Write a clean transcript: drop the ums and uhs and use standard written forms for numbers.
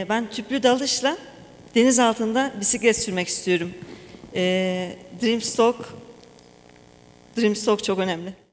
Ben tüplü dalışla deniz altında bisiklet sürmek istiyorum. Dreamstalk çok önemli.